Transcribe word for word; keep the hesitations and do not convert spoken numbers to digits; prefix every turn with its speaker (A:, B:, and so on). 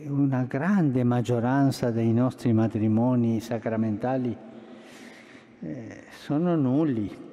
A: una grande maggioranza dei nostri matrimoni sacramentali eh, sono nulli.